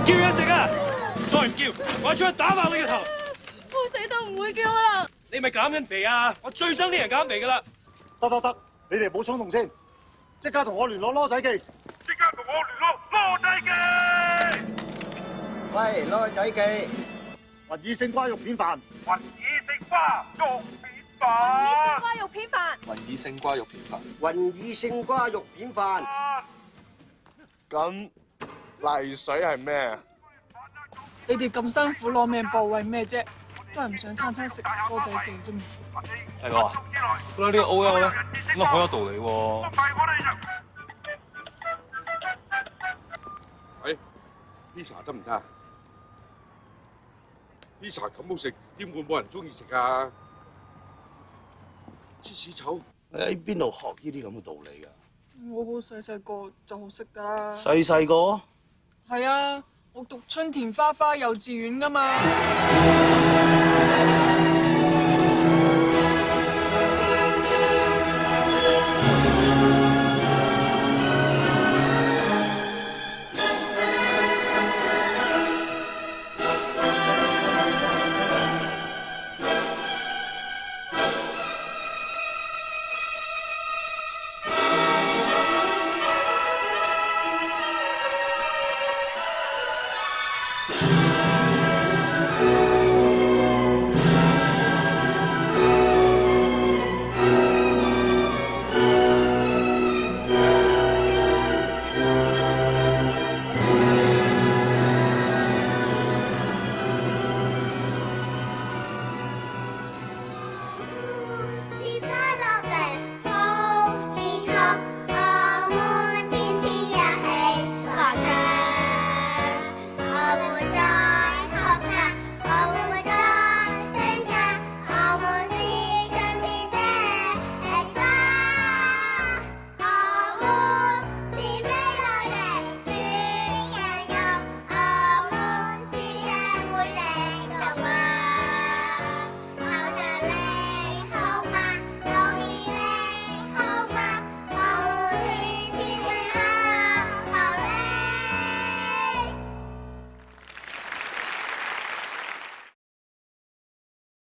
叫嘢食啊！再唔叫，我出去打爆你個頭！ 我死都唔會叫啦！ 你咪減緊肥啊！我最憎啲人減肥噶啦！ 得，你哋唔好衝動先，即刻同我聯絡羅仔記。 即刻同我聯絡羅仔記。 喂，羅仔記， 雲耳勝瓜肉片飯。 雲耳勝瓜肉片飯。 瓜肉片飯。 雲耳勝瓜肉片飯。 雲耳勝瓜肉片飯。 咁泥水係咩啊？ 你哋咁辛苦攞命搏為咩啫？都係唔想餐餐食歌仔記啫嘛。 大哥啊，覺得呢個 OL 咧應該好有道理喎。 喂，pizza 得唔得啊？pizza 咁好食，點會冇人中意食啊？芝士丑，你喺邊度學呢啲咁嘅道理㗎？ 我好細個就好識㗎啦。 細個？ 係啊，我讀春田花幼稚園㗎嘛。